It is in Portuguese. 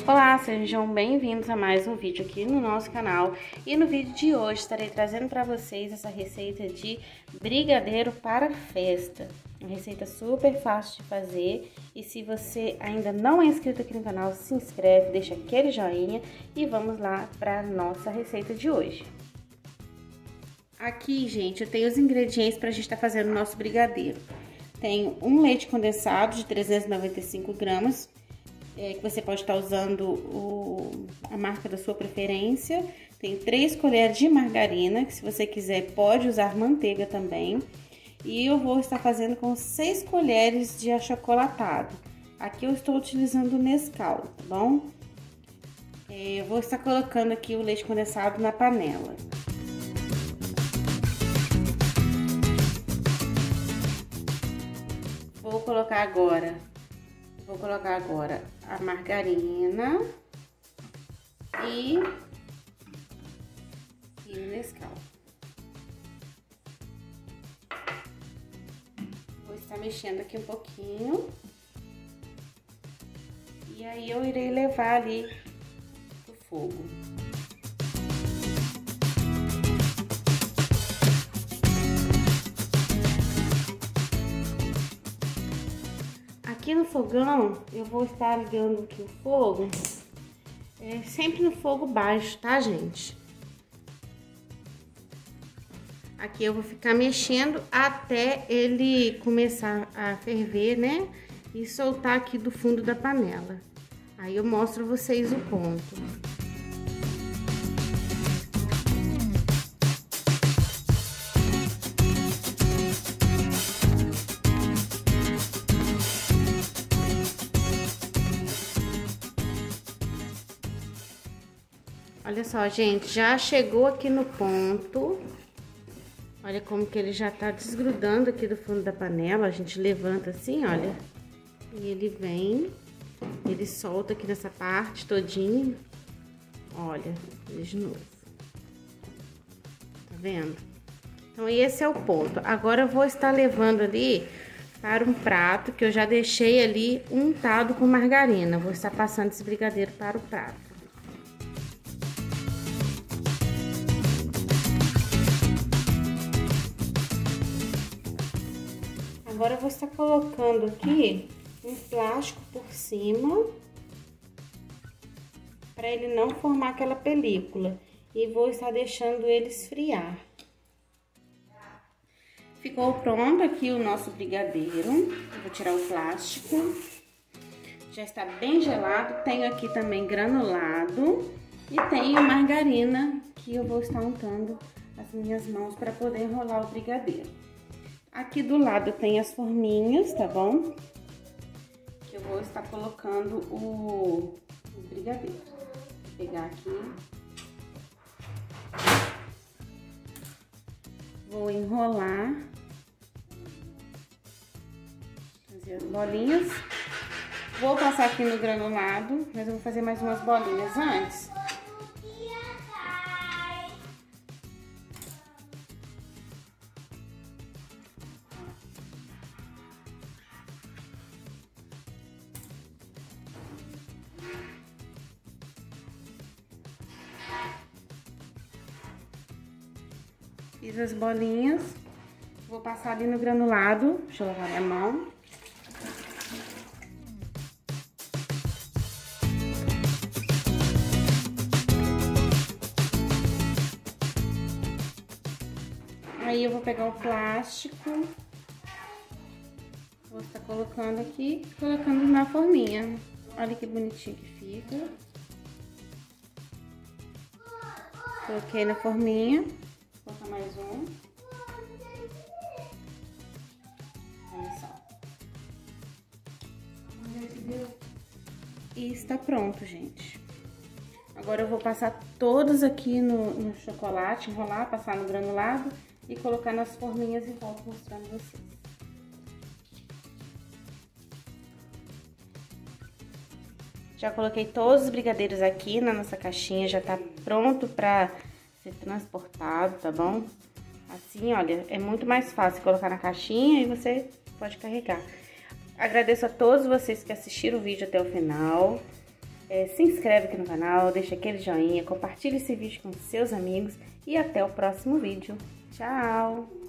Olá, sejam bem-vindos a mais um vídeo aqui no nosso canal. E no vídeo de hoje estarei trazendo para vocês essa receita de brigadeiro para festa. Uma receita super fácil de fazer, e se você ainda não é inscrito aqui no canal, se inscreve, deixa aquele joinha e vamos lá para nossa receita de hoje. Aqui, gente, eu tenho os ingredientes para a gente estar fazendo o nosso brigadeiro. Tenho um leite condensado de 395 gramas, que você pode estar usando a marca da sua preferência. Tem 3 colheres de margarina, que se você quiser pode usar manteiga também. E eu vou estar fazendo com 6 colheres de achocolatado. Aqui eu estou utilizando o Nescau, tá bom? Eu vou estar colocando aqui o leite condensado na panela. Vou colocar agora a margarina e o Nescau. Vou estar mexendo aqui um pouquinho. E aí eu irei levar ali pro fogo. Aqui no fogão, eu vou estar ligando aqui o fogo, sempre no fogo baixo, tá, gente? Aqui eu vou ficar mexendo até ele começar a ferver, né? E soltar aqui do fundo da panela. Aí eu mostro a vocês o ponto. Olha só, gente, já chegou aqui no ponto. Olha como que ele já tá desgrudando aqui do fundo da panela. A gente levanta assim, olha. E ele vem, ele solta aqui nessa parte todinha. Olha, de novo. Tá vendo? Então, esse é o ponto. Agora eu vou estar levando ali para um prato que eu já deixei ali untado com margarina. Vou estar passando esse brigadeiro para o prato. Agora eu vou estar colocando aqui um plástico por cima, para ele não formar aquela película, e vou estar deixando ele esfriar. Ficou pronto aqui o nosso brigadeiro. Eu vou tirar o plástico. Já está bem gelado. Tenho aqui também granulado e tenho margarina que eu vou estar untando as minhas mãos para poder enrolar o brigadeiro. Aqui do lado tem as forminhas, tá bom? Que eu vou estar colocando o brigadeiro. Vou pegar aqui. Vou enrolar. Fazer as bolinhas. Vou passar aqui no granulado, mas eu vou fazer mais umas bolinhas antes. Fiz as bolinhas, vou passar ali no granulado. Deixa eu lavar minha mão. Aí eu vou pegar o plástico, vou estar colocando aqui, colocando na forminha. Olha que bonitinho que fica. Coloquei na forminha. Vou colocar mais um. Olha só. E está pronto, gente. Agora eu vou passar todos aqui no chocolate, enrolar, passar no granulado e colocar nas forminhas e volto mostrando vocês. Já coloquei todos os brigadeiros aqui na nossa caixinha, já tá pronto pra ser transportado, tá bom? Assim, olha, é muito mais fácil colocar na caixinha e você pode carregar. Agradeço a todos vocês que assistiram o vídeo até o final. Se inscreve aqui no canal, deixa aquele joinha, compartilha esse vídeo com seus amigos e até o próximo vídeo. Tchau!